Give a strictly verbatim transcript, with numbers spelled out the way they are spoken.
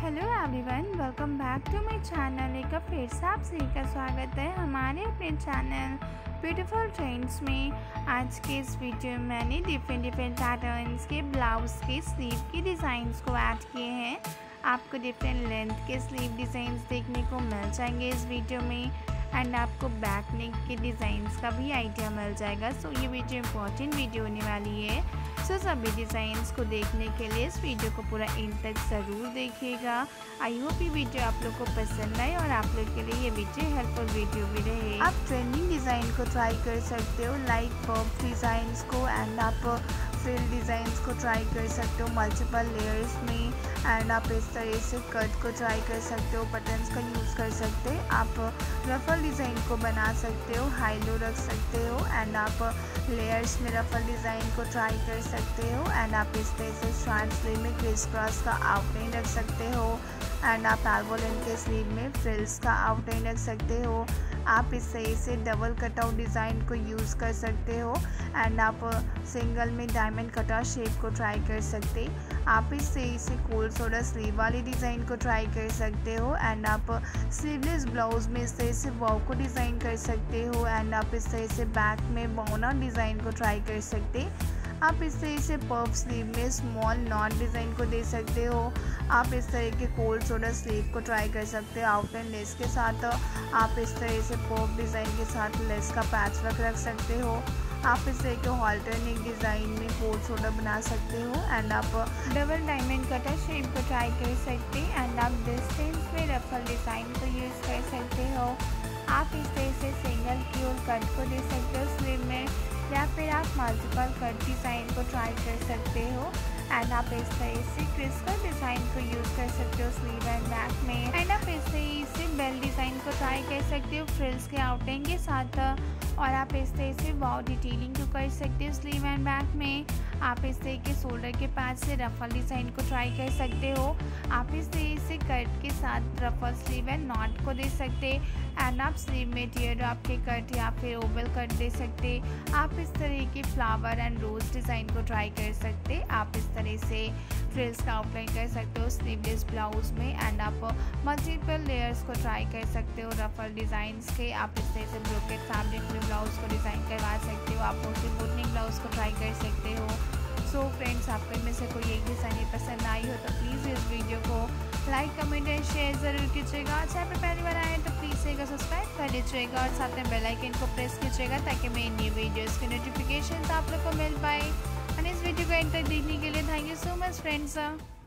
Hello everyone, welcome back to my channel. एक बार फिर से आप सभी का स्वागत है हमारे अपने चैनल ब्यूटीफुल ट्रेंड्स में। आज के इस वीडियो में मैंने डिफरेंट डिफरेंट पैटर्न्स के ब्लाउज़ के स्लीव के डिज़ाइंस को ऐड किए हैं। आपको डिफरेंट लेंथ के स्लीव डिज़ाइंस देखने को मिल जाएंगे इस वीडियो में, एंड आपको बैक नेक के डिज़ाइंस का भी आइडिया मिल जाएगा। सो so, ये वीडियो इंपॉर्टेंट वीडियो होने वाली है। सो so, सभी डिज़ाइंस को देखने के लिए इस वीडियो को पूरा एंड तक ज़रूर देखिएगा। आई होप ये वीडियो आप लोग को पसंद आए और आप लोग के लिए ये वीडियो हेल्पफुल वीडियो भी रहे। आप ट्रेंडिंग डिज़ाइन को ट्राई कर सकते हो, लाइक पॉप डिज़ाइंस को, एंड आप फ्रिल डिज़ाइंस को ट्राई कर सकते हो मल्टीपल लेयर्स में, एंड आप इस तरह से कट को ट्राई कर सकते हो, बटन्स का यूज़ कर सकते हैं। आप रफल डिज़ाइन को बना सकते हो, हाई लो रख सकते हो, एंड आप लेयर्स में रफल डिज़ाइन को ट्राई कर सकते हो, एंड आप इस तरह से शॉर्ट स्लीव में क्रिस क्रॉस का आउटलाइन रख सकते हो, एंड आप एल्बो लेंथ के स्लीव में फ्रिल्स का आउटलाइन रख सकते हो। आप इस तरह से डबल कटआउट डिज़ाइन को यूज़ कर सकते हो, एंड आप सिंगल में डायमंड कटआउट शेप को ट्राई कर सकते। आप इस तरह से कोल्ड सोडा स्लीव वाली डिज़ाइन को ट्राई कर सकते हो, एंड आप स्लीवलेस ब्लाउज में इस तरह से वाव को डिज़ाइन कर सकते हो, एंड आप इस तरह से बैक में बौना डिज़ाइन को ट्राई कर सकते। आप इस तरह से पफ स्लीव में स्मॉल नॉट डिज़ाइन को दे सकते हो। आप इस तरह के कोल्ड सोडा स्लीव को ट्राई कर सकते हो आउटलाइन लेस के साथ। आप इस तरह से पफ डिज़ाइन के साथ लेस का पैच वर्क रख सकते हो। आप इस तरह के हॉल्टर नेक डिज़ाइन में कोल्ड सोडा बना सकते हो, एंड आप डबल डायमंड कटर शेप को ट्राई कर सकते हैं, एंड आप डिस्टेंस में रफल डिज़ाइन को यूज़ कर सकते हो। आप इस तरह से सिंगल की ओर कट को दे सकते हो स्लीव में, या फिर आप मल्टीपल कट डिज़ाइन को ट्राई कर सकते हो, एंड आप इस तरह से क्रिस्टल डिज़ाइन को यूज़ कर सकते हो स्लीव एंड बैक में, एंड आप इस तरह से बेल डिज़ाइन को ट्राई कर सकते हो फ्रिल्स के आउटलाइन के साथ, और आप इस तरह से वाव डिटेलिंग को कर सकते हो स्लीव एंड बैक में। आप इस तरह के शोल्डर के पास से रफल डिज़ाइन को ट्राई कर सकते हो। आप इस तरह से कट के साथ रफल स्लीव एंड नॉट को दे सकते, एंड आप स्लीव में टियर ड्रॉप के कट या फिर ओवल कट दे सकते। आप इस तरह के फ्लावर एंड रोज डिज़ाइन को ट्राई कर सकते। आप इस तरह से फ्रिल्स का आउटलाइन कर सकते हो स्लीवलेस ब्लाउज में, एंड आप मल्टीपल लेयर्स को ट्राई कर सकते हो रफल डिज़ाइंस के। आप इस तरह से ब्रोकेट फैब्रिक में ब्लाउज को डिज़ाइन करवा सकते हो। आप उसी बुननिंग ब्लाउज को ट्राई कर सकते हो। सो so फ्रेंड्स, आपको इनमें से कोई एक डिज़ाइन पसंद आई हो तो प्लीज़ इस वीडियो को लाइक कमेंट एंड शेयर ज़रूर कीजिएगा। चैनल पर पहली बार आए तो प्लीज़ एक सब्सक्राइब कर लीजिएगा, और साथ में बेल आइकन को प्रेस कीजिएगा ताकि मेरी न्यू वीडियोज़ की नोटिफिकेशन आप लोग को मिल पाए। और इस वीडियो को एंड तक देखने के लिए thank you so much friends.